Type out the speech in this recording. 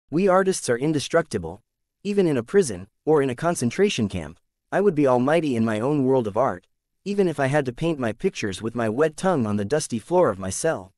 We artists are indestructible. Even in a prison, or in a concentration camp, I would be almighty in my own world of art, even if I had to paint my pictures with my wet tongue on the dusty floor of my cell.